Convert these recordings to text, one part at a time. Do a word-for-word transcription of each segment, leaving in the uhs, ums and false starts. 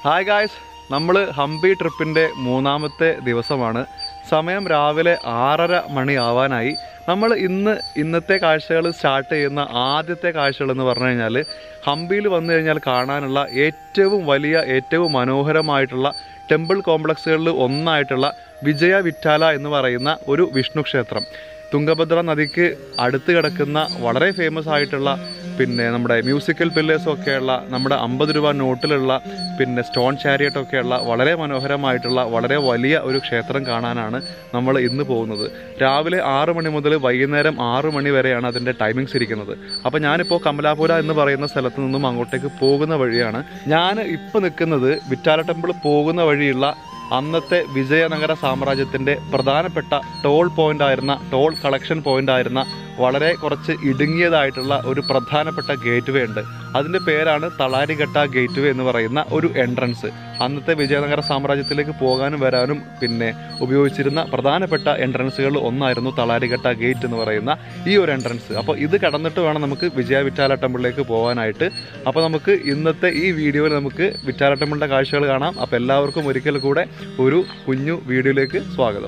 Hi guys, നമ്മൾ ഹംപി ട്രിപ്പിൻ്റെ മൂന്നാമത്തെ ദിവസമാണ്. സമയം രാവിലെ ആറര മണി ആവാനായി. നമ്മൾ ഇന്ന് ഇന്നത്തെ കാഴ്ചകൾ സ്റ്റാർട്ട് ചെയ്യുന്ന ആദ്യത്തെ കാഴ്ചകൾ എന്ന് പറഞ്ഞു കഴിഞ്ഞാൽ ഹംപിയിൽ വന്നു കഴിഞ്ഞാൽ കാണാനുള്ള ഏറ്റവും വലിയ ഏറ്റവും മനോഹരമായിട്ടുള്ള ടെമ്പിൾ കോംപ്ലക്സുകളിൽ ഒന്നായിട്ടുള്ള വിജയ വിറ്റാല എന്ന് പറയുന്ന ഒരു വിഷ്ണു ക്ഷേത്രം. തുംഗഭദ്ര നദിക്ക് അടുത്ത് കിടക്കുന്ന വളരെ ഫേമസ് ആയിട്ടുള്ള പിന്നെ നമ്മുടെ മ്യൂസിക്കൽ പില്ലേഴ്സൊക്കെയുള്ള നമ്മുടെ അമ്പത് രൂപ നോട്ടിലുള്ള പിന്നെ സ്റ്റോൺ ചാരിയറ്റൊക്കെയുള്ള വളരെ മനോഹരമായിട്ടുള്ള വളരെ വലിയ ഒരു ക്ഷേത്രം കാണാനാണ് നമ്മൾ ഇന്ന് പോകുന്നത്. രാവിലെ ആറ് മണി മുതൽ വൈകുന്നേരം ആറ് മണി വരെയാണ് അതിൻ്റെ ടൈമിങ്സ് ഇരിക്കുന്നത്. അപ്പോൾ ഞാനിപ്പോൾ കമലാപുര എന്ന് പറയുന്ന സ്ഥലത്ത് നിന്നും അങ്ങോട്ടേക്ക് പോകുന്ന വഴിയാണ്. ഞാൻ ഇപ്പോൾ നിൽക്കുന്നത് വിറ്റാല ടെമ്പിൾ പോകുന്ന വഴിയുള്ള അന്നത്തെ വിജയനഗര സാമ്രാജ്യത്തിൻ്റെ പ്രധാനപ്പെട്ട ടോൾ പോയിൻ്റായിരുന്ന ടോൾ കളക്ഷൻ പോയിൻ്റായിരുന്ന വളരെ കുറച്ച് ഇടുങ്ങിയതായിട്ടുള്ള ഒരു പ്രധാനപ്പെട്ട ഗേറ്റ് വേ ഉണ്ട്. അതിൻ്റെ പേരാണ് തളാരിഘട്ട ഗേറ്റ് വേ എന്ന് പറയുന്ന ഒരു എൻട്രൻസ്. അന്നത്തെ വിജയനഗര സാമ്രാജ്യത്തിലേക്ക് പോകാനും വരാനും പിന്നെ ഉപയോഗിച്ചിരുന്ന പ്രധാനപ്പെട്ട എൻട്രൻസുകളിൽ ഒന്നായിരുന്നു തളാരിഘട്ട ഗേറ്റ് എന്ന് പറയുന്ന ഈ ഒരു എൻട്രൻസ്. അപ്പോൾ ഇത് കടന്നിട്ട് വേണം നമുക്ക് വിജയ വിറ്റാല ടെമ്പിളിലേക്ക് പോകാനായിട്ട്. അപ്പോൾ നമുക്ക് ഇന്നത്തെ ഈ വീഡിയോയിൽ നമുക്ക് വിറ്റാല ടെമ്പിളിൻ്റെ കാഴ്ചകൾ കാണാം. അപ്പോൾ എല്ലാവർക്കും ഒരിക്കൽ കൂടെ ഒരു കുഞ്ഞു വീഡിയോയിലേക്ക് സ്വാഗതം.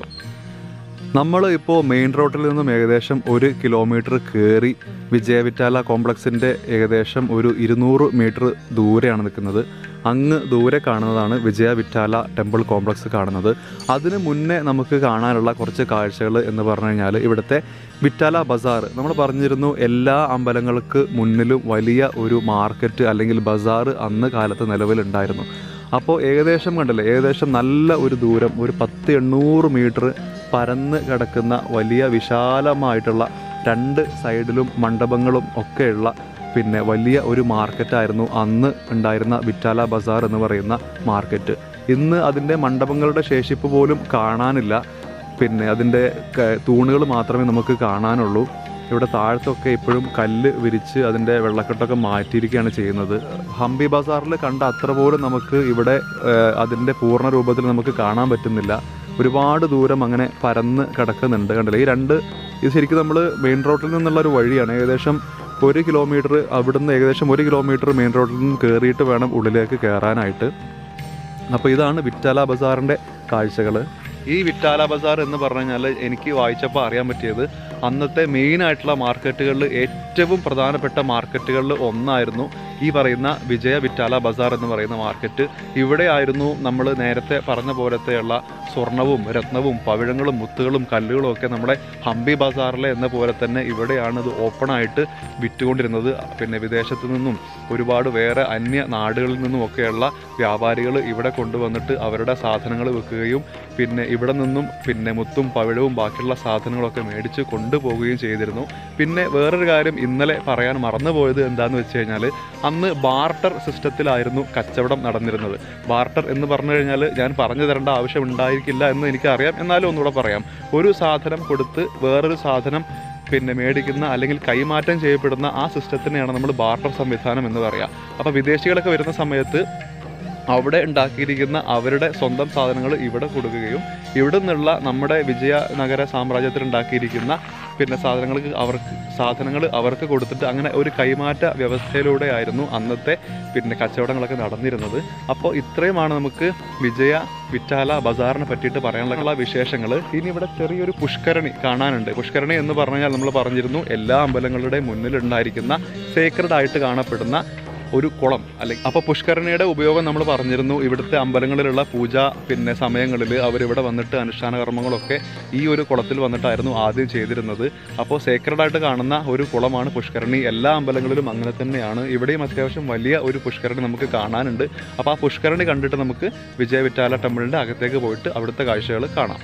നമ്മൾ ഇപ്പോൾ മെയിൻ റോഡിൽ നിന്നും ഏകദേശം ഒരു കിലോമീറ്റർ കയറി വിജയ വിറ്റാല കോംപ്ലക്സിൻ്റെ ഏകദേശം ഒരു ഇരുന്നൂറ് മീറ്റർ ദൂരെയാണ് നിൽക്കുന്നത്. അങ്ങ് ദൂരെ കാണുന്നതാണ് വിജയ വിറ്റാല ടെമ്പിൾ കോംപ്ലക്സ് കാണുന്നത്. അതിന് മുന്നേ നമുക്ക് കാണാനുള്ള കുറച്ച് കാഴ്ചകൾ എന്ന് പറഞ്ഞു കഴിഞ്ഞാൽ ഇവിടുത്തെ വിറ്റാല ബസാർ. നമ്മൾ പറഞ്ഞിരുന്നു എല്ലാ അമ്പലങ്ങൾക്ക് മുന്നിലും വലിയ ഒരു മാർക്കറ്റ് അല്ലെങ്കിൽ ബസാർ അന്ന് കാലത്ത് നിലവിലുണ്ടായിരുന്നു. അപ്പോൾ ഏകദേശം കണ്ടല്ലേ, ഏകദേശം നല്ല ഒരു ദൂരം, ഒരു പത്ത് എണ്ണൂറ് മീറ്റർ പരന്ന് കിടക്കുന്ന വലിയ വിശാലമായിട്ടുള്ള രണ്ട് സൈഡിലും മണ്ഡപങ്ങളും ഒക്കെയുള്ള പിന്നെ വലിയ ഒരു മാർക്കറ്റായിരുന്നു അന്ന് ഉണ്ടായിരുന്ന വിറ്റാല ബസാർ എന്ന് പറയുന്ന മാർക്കറ്റ്. ഇന്ന് അതിൻ്റെ മണ്ഡപങ്ങളുടെ ശേഷിപ്പ് പോലും കാണാനില്ല. പിന്നെ അതിൻ്റെ തൂണുകൾ മാത്രമേ നമുക്ക് കാണാനുള്ളൂ. ഇവിടെ താഴത്തൊക്കെ ഇപ്പോഴും കല്ല് വിരിച്ച് അതിൻ്റെ വെള്ളക്കെട്ടൊക്കെ മാറ്റിയിരിക്കുകയാണ് ചെയ്യുന്നത്. ഹംപി ബസാറിൽ കണ്ട അത്ര പോലും നമുക്ക് ഇവിടെ അതിൻ്റെ പൂർണ്ണ രൂപത്തിൽ നമുക്ക് കാണാൻ പറ്റുന്നില്ല. ഒരുപാട് ദൂരം അങ്ങനെ പരന്ന് കിടക്കുന്നുണ്ട്. കണ്ടില്ലേ, ഈ രണ്ട് ഇത് ശരിക്കും നമ്മൾ മെയിൻ റോഡിൽ നിന്നുള്ള ഒരു വഴിയാണ്. ഏകദേശം ഒരു കിലോമീറ്റർ അവിടുന്ന് ഏകദേശം ഒരു കിലോമീറ്റർ മെയിൻ റോഡിൽ നിന്ന് കയറിയിട്ട് വേണം ഉള്ളിലേക്ക് കയറാനായിട്ട്. അപ്പോൾ ഇതാണ് വിറ്റാല ബസാറിൻ്റെ കാഴ്ചകൾ. ഈ വിറ്റാല ബസാർ എന്ന് പറഞ്ഞു കഴിഞ്ഞാൽ എനിക്ക് വായിച്ചപ്പോൾ അറിയാൻ പറ്റിയത് അന്നത്തെ മെയിനായിട്ടുള്ള മാർക്കറ്റുകളിൽ ഏറ്റവും പ്രധാനപ്പെട്ട മാർക്കറ്റുകളിൽ ഒന്നായിരുന്നു ഈ പറയുന്ന വിജയ വിറ്റാല ബസാർ എന്ന് പറയുന്ന മാർക്കറ്റ്. ഇവിടെ ആയിരുന്നു നമ്മൾ നേരത്തെ പറഞ്ഞ പോലത്തെയുള്ള സ്വർണവും രത്നവും പവിഴങ്ങളും മുത്തുകളും കല്ലുകളും ഒക്കെ നമ്മുടെ ഹംപി ബസാറിലെ എന്ന പോലെ തന്നെ ഇവിടെയാണ് ഇത് ഓപ്പണായിട്ട് വിറ്റുകൊണ്ടിരുന്നത്. പിന്നെ വിദേശത്തു നിന്നും ഒരുപാട് വേറെ അന്യ നാടുകളിൽ നിന്നും ഒക്കെയുള്ള വ്യാപാരികൾ ഇവിടെ കൊണ്ടുവന്നിട്ട് അവരുടെ സാധനങ്ങൾ വിൽക്കുകയും പിന്നെ ഇവിടെ നിന്നും പിന്നെ മുത്തും പവിഴവും ബാക്കിയുള്ള സാധനങ്ങളൊക്കെ മേടിച്ച് കൊണ്ടുപോവുകയും ചെയ്തിരുന്നു. പിന്നെ വേറൊരു കാര്യം ഇന്നലെ പറയാൻ മറന്നുപോയത് എന്താണെന്ന് വെച്ച് കഴിഞ്ഞാൽ അന്ന് ബാർട്ടർ സിസ്റ്റത്തിലായിരുന്നു കച്ചവടം നടന്നിരുന്നത്. ബാർട്ടർ എന്ന് പറഞ്ഞു കഴിഞ്ഞാൽ ഞാൻ പറഞ്ഞു തരേണ്ട ആവശ്യം ഉണ്ടായിരിക്കില്ല എന്ന് എനിക്കറിയാം, എന്നാലും ഒന്നുകൂടെ പറയാം. ഒരു സാധനം കൊടുത്ത് വേറൊരു സാധനം പിന്നെ മേടിക്കുന്ന അല്ലെങ്കിൽ കൈമാറ്റം ചെയ്യപ്പെടുന്ന ആ സിസ്റ്റത്തിനെയാണ് നമ്മൾ ബാർട്ടർ സംവിധാനം എന്ന് പറയുക. അപ്പോൾ വിദേശികളൊക്കെ വരുന്ന സമയത്ത് അവിടെ ഉണ്ടാക്കിയിരിക്കുന്ന അവരുടെ സ്വന്തം സാധനങ്ങൾ ഇവിടെ കൊടുക്കുകയും ഇവിടെ നിന്നുള്ള നമ്മുടെ വിജയനഗര സാമ്രാജ്യത്തിൽ ഉണ്ടാക്കിയിരിക്കുന്ന പിന്നെ സാധനങ്ങൾക്ക് അവർക്ക് സാധനങ്ങൾ അവർക്ക് കൊടുത്തിട്ട് അങ്ങനെ ഒരു കൈമാറ്റ വ്യവസ്ഥയിലൂടെ ആയിരുന്നു അന്നത്തെ പിന്നെ കച്ചവടങ്ങളൊക്കെ നടന്നിരുന്നത്. അപ്പോൾ ഇത്രയുമാണ് നമുക്ക് വിജയ വിറ്റാല ബസാറിനെ പറ്റിയിട്ട് പറയാനുള്ള വിശേഷങ്ങൾ. ഇനി ഇവിടെ ചെറിയൊരു പുഷ്കരണി കാണാനുണ്ട്. പുഷ്കരണി എന്ന് പറഞ്ഞാൽ നമ്മൾ പറഞ്ഞിരുന്നു എല്ലാ അമ്പലങ്ങളുടെ മുന്നിലുണ്ടായിരിക്കുന്ന സേക്രഡ് ആയിട്ട് കാണപ്പെടുന്ന ഒരു കുളം അല്ലെങ്കിൽ. അപ്പോൾ പുഷ്കരണിയുടെ ഉപയോഗം നമ്മൾ പറഞ്ഞിരുന്നു. ഇവിടുത്തെ അമ്പലങ്ങളിലുള്ള പൂജ പിന്നെ സമയങ്ങളിൽ അവരിവിടെ വന്നിട്ട് അനുഷ്ഠാന കർമ്മങ്ങളൊക്കെ ഈ ഒരു കുളത്തിൽ വന്നിട്ടായിരുന്നു ആദ്യം ചെയ്തിരുന്നത്. അപ്പോൾ സേക്രഡായിട്ട് കാണുന്ന ഒരു കുളമാണ് പുഷ്കരണി. എല്ലാ അമ്പലങ്ങളിലും അങ്ങനെ തന്നെയാണ്. ഇവിടെയും അത്യാവശ്യം വലിയ ഒരു പുഷ്കരണി നമുക്ക് കാണാനുണ്ട്. അപ്പോൾ ആ പുഷ്കരണി കണ്ടിട്ട് നമുക്ക് വിജയ വിറ്റാല ടെമ്പിളിൻ്റെ അകത്തേക്ക് പോയിട്ട് അവിടുത്തെ കാഴ്ചകൾ കാണാം.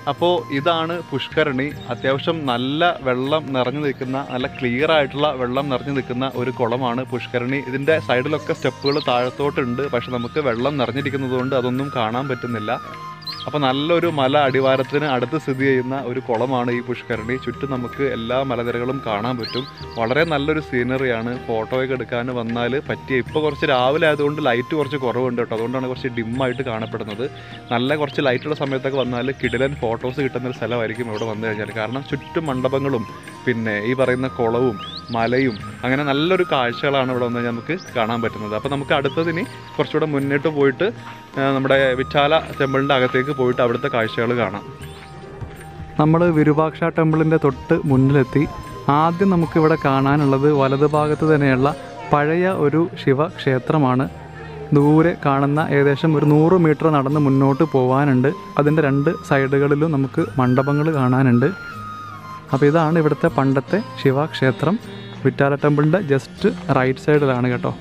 അപ്പോൾ ഇതാണ് പുഷ്കരണി. അത്യാവശ്യം നല്ല വെള്ളം നിറഞ്ഞു നിൽക്കുന്ന, നല്ല ക്ലിയർ ആയിട്ടുള്ള വെള്ളം നിറഞ്ഞു നിൽക്കുന്ന ഒരു കുളമാണ് പുഷ്കരണി. ഇതിൻ്റെ സൈഡിലൊക്കെ സ്റ്റെപ്പുകൾ താഴത്തോട്ടുണ്ട്, പക്ഷെ നമുക്ക് വെള്ളം നിറഞ്ഞിരിക്കുന്നത് കൊണ്ട് അതൊന്നും കാണാൻ പറ്റുന്നില്ല. അപ്പോൾ നല്ലൊരു മല അടിവാരത്തിന് അടുത്ത് സ്ഥിതി ചെയ്യുന്ന ഒരു കുളമാണ് ഈ പുഷ്കരണി. ചുറ്റും നമുക്ക് എല്ലാ മലനിരകളും കാണാൻ പറ്റും. വളരെ നല്ലൊരു സീനറിയാണ്. ഫോട്ടോയൊക്കെ എടുക്കാൻ വന്നാൽ പറ്റിയ. ഇപ്പോൾ കുറച്ച് രാവിലെ ആയതുകൊണ്ട് ലൈറ്റ് കുറച്ച് കുറവുണ്ട് കേട്ടോ, അതുകൊണ്ടാണ് കുറച്ച് ഡിമ്മായിട്ട് കാണപ്പെടുന്നത്. നല്ല കുറച്ച് ലൈറ്റുള്ള സമയത്തൊക്കെ വന്നാൽ കിടിലൻ ഫോട്ടോസ് കിട്ടുന്നൊരു സ്ഥലമായിരിക്കും ഇവിടെ വന്നു കഴിഞ്ഞാൽ. കാരണം ചുറ്റും മണ്ഡപങ്ങളും പിന്നെ ഈ പറയുന്ന കുളവും മലയും അങ്ങനെ നല്ലൊരു കാഴ്ചകളാണ് ഇവിടെ വന്ന് നമുക്ക് കാണാൻ പറ്റുന്നത്. അപ്പോൾ നമുക്ക് അടുത്തതിന് കുറച്ചുകൂടെ മുന്നിട്ട് പോയിട്ട് നമ്മുടെ വിറ്റാല ടെമ്പിളിൻ്റെ അകത്തേക്ക് പോയിട്ട് അവിടുത്തെ കാഴ്ചകൾ കാണാം. നമ്മൾ വിരൂപാക്ഷ ടെമ്പിളിൻ്റെ തൊട്ട് മുന്നിലെത്തി. ആദ്യം നമുക്കിവിടെ കാണാനുള്ളത് വലതുഭാഗത്ത് തന്നെയുള്ള പഴയ ഒരു ശിവക്ഷേത്രമാണ്. ദൂരെ കാണുന്ന ഏകദേശം ഒരു നൂറ് മീറ്റർ നടന്ന് മുന്നോട്ട് പോകാനുണ്ട്. അതിൻ്റെ രണ്ട് സൈഡുകളിലും നമുക്ക് മണ്ഡപങ്ങൾ കാണാനുണ്ട്. അപ്പോൾ ഇതാണ് ഇവിടുത്തെ പണ്ടത്തെ ശിവക്ഷേത്രം. വിറ്റാല ടെമ്പിളിൻ്റെ ജസ്റ്റ് റൈറ്റ് സൈഡിലാണ് കേട്ടോ.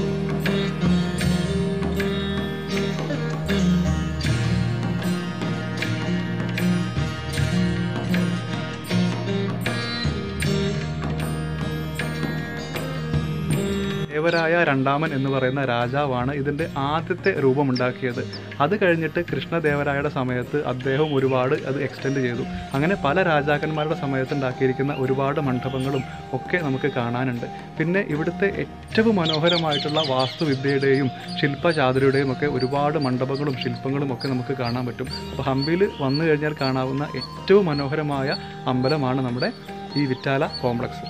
ദേവരായ രണ്ടാമൻ എന്ന് പറയുന്ന രാജാവാണ് ഇതിൻ്റെ ആദ്യത്തെ രൂപമുണ്ടാക്കിയത്. അത് കഴിഞ്ഞിട്ട് കൃഷ്ണദേവരായയുടെ സമയത്ത് അദ്ദേഹം ഒരുപാട് അത് എക്സ്റ്റെൻഡ് ചെയ്തു. അങ്ങനെ പല രാജാക്കന്മാരുടെ സമയത്ത് ഉണ്ടാക്കിയിരിക്കുന്ന ഒരുപാട് മണ്ഡപങ്ങളും ഒക്കെ നമുക്ക് കാണാനുണ്ട്. പിന്നെ ഇവിടുത്തെ ഏറ്റവും മനോഹരമായിട്ടുള്ള വാസ്തുവിദ്യയുടെയും ശില്പചാതുരിയുടെയും ഒക്കെ ഒരുപാട് മണ്ഡപങ്ങളും ശില്പങ്ങളും ഒക്കെ നമുക്ക് കാണാൻ പറ്റും. അപ്പോൾ ഹംപിയിൽ വന്നു കഴിഞ്ഞാൽ കാണാവുന്ന ഏറ്റവും മനോഹരമായ അമ്പലമാണ് നമ്മുടെ ഈ വിറ്റാല കോംപ്ലക്സ്.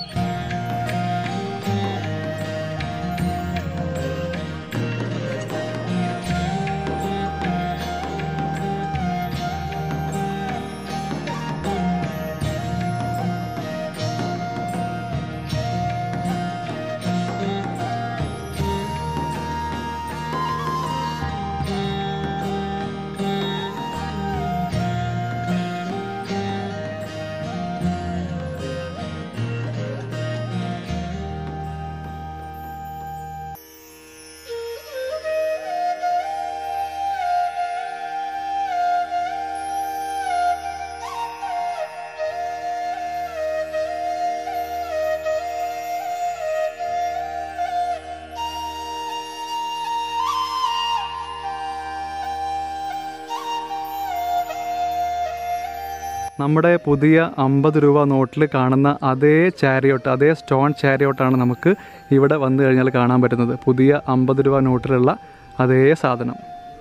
നമ്മുടെ പുതിയ അമ്പത് രൂപ നോട്ടിൽ കാണുന്ന അതേ ചാരിയോട്ട്, അതേ സ്റ്റോൺ ചാരിയോട്ടാണ് നമുക്ക് ഇവിടെ വന്നു കഴിഞ്ഞാൽ കാണാൻ പറ്റുന്നത്. പുതിയ അമ്പത് രൂപ നോട്ടിലുള്ള അതേ സാധനം.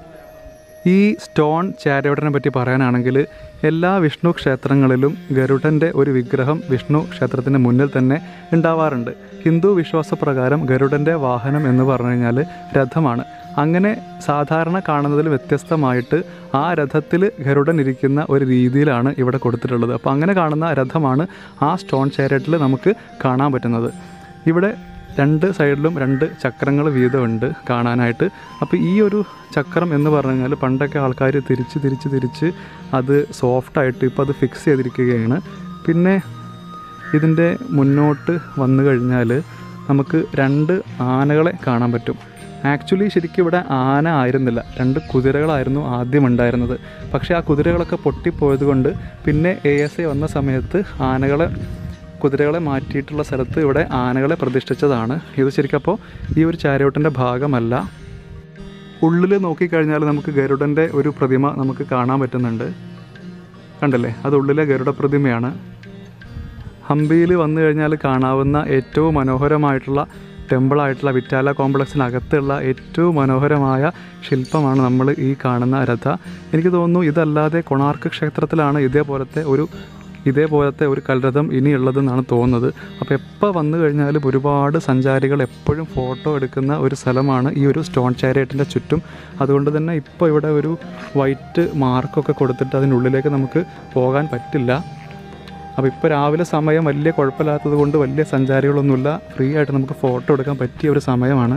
ഈ സ്റ്റോൺ ചാരിയോട്ടിനെ പറ്റി പറയാനാണെങ്കിൽ എല്ലാ വിഷ്ണു ക്ഷേത്രങ്ങളിലും ഗരുഡൻ്റെ ഒരു വിഗ്രഹം വിഷ്ണു ക്ഷേത്രത്തിന് മുന്നിൽ തന്നെ ഉണ്ടാവാറുണ്ട്. ഹിന്ദു വിശ്വാസപ്രകാരം ഗരുഡൻ്റെ വാഹനം എന്ന് പറഞ്ഞു കഴിഞ്ഞാൽ രഥമാണ്. അങ്ങനെ സാധാരണ കാണുന്നതിൽ വ്യത്യസ്തമായിട്ട് ആ രഥത്തിൽ ഗരുഡൻ ഇരിക്കുന്ന ഒരു രീതിയിലാണ് ഇവിടെ കൊടുത്തിട്ടുള്ളത്. അപ്പോൾ അങ്ങനെ കാണുന്ന രഥമാണ് ആ സ്റ്റോൺ ചാരിയറ്റിൽ നമുക്ക് കാണാൻ പറ്റുന്നത്. ഇവിടെ രണ്ട് സൈഡിലും രണ്ട് ചക്രങ്ങൾ വീതമുണ്ട് കാണാനായിട്ട്. അപ്പോൾ ഈ ഒരു ചക്രം എന്ന് പറഞ്ഞു കഴിഞ്ഞാൽ പണ്ടൊക്കെ ആൾക്കാർ തിരിച്ച് തിരിച്ച് തിരിച്ച് അത് സോഫ്റ്റായിട്ട് ഇപ്പോൾ അത് ഫിക്സ് ചെയ്തിരിക്കുകയാണ്. പിന്നെ ഇതിൻ്റെ മുന്നോട്ട് വന്നു കഴിഞ്ഞാൽ നമുക്ക് രണ്ട് ആനകളെ കാണാൻ പറ്റും. ആക്ച്വലി ശരിക്കും ഇവിടെ ആന ആയിരുന്നില്ല, രണ്ട് കുതിരകളായിരുന്നു ആദ്യം ഉണ്ടായിരുന്നത്. പക്ഷേ ആ കുതിരകളൊക്കെ പൊട്ടിപ്പോയത് കൊണ്ട് പിന്നെ എ എസ് എ വന്ന സമയത്ത് ആനകളെ കുതിരകളെ മാറ്റിയിട്ടുള്ള സ്ഥലത്ത് ഇവിടെ ആനകളെ പ്രതിഷ്ഠിച്ചതാണ്. ഇത് ശരിക്കും അപ്പോൾ ഈ ഒരു ചാരിയോട്ടിൻ്റെ ഭാഗമല്ല. ഉള്ളിൽ നോക്കിക്കഴിഞ്ഞാൽ നമുക്ക് ഗരുഡൻ്റെ ഒരു പ്രതിമ നമുക്ക് കാണാൻ പറ്റുന്നുണ്ട്. കണ്ടല്ലേ, അത് ഉള്ളിലെ ഗരുഡ പ്രതിമയാണ്. ഹംപിയിൽ വന്നു കഴിഞ്ഞാൽ കാണാവുന്ന ഏറ്റവും മനോഹരമായിട്ടുള്ള ടെമ്പിളായിട്ടുള്ള വിറ്റാല കോംപ്ലക്സിനകത്തുള്ള ഏറ്റവും മനോഹരമായ ശില്പമാണ് നമ്മൾ ഈ കാണുന്ന രഥ. എനിക്ക് തോന്നുന്നു ഇതല്ലാതെ കൊണാർക്ക് ക്ഷേത്രത്തിലാണ് ഇതേപോലത്തെ ഒരു ഇതേപോലത്തെ ഒരു കൽരഥം ഇനിയുള്ളതെന്നാണ് തോന്നുന്നത്. അപ്പോൾ എപ്പോൾ വന്നു കഴിഞ്ഞാലും ഒരുപാട് സഞ്ചാരികൾ എപ്പോഴും ഫോട്ടോ എടുക്കുന്ന ഒരു സ്ഥലമാണ് ഈ ഒരു സ്റ്റോൺ ചാരിയറ്റിൻ്റെ ചുറ്റും. അതുകൊണ്ട് തന്നെ ഇപ്പോൾ ഇവിടെ ഒരു വൈറ്റ് മാർക്കൊക്കെ കൊടുത്തിട്ട് അതിനുള്ളിലേക്ക് നമുക്ക് പോകാൻ പറ്റില്ല. അപ്പോൾ ഇപ്പോൾ രാവിലെ സമയം വലിയ കുഴപ്പമില്ലാത്തത് കൊണ്ട് വലിയ സഞ്ചാരികളൊന്നുമില്ല. ഫ്രീ ആയിട്ട് നമുക്ക് ഫോട്ടോ എടുക്കാൻ പറ്റിയ ഒരു സമയമാണ്.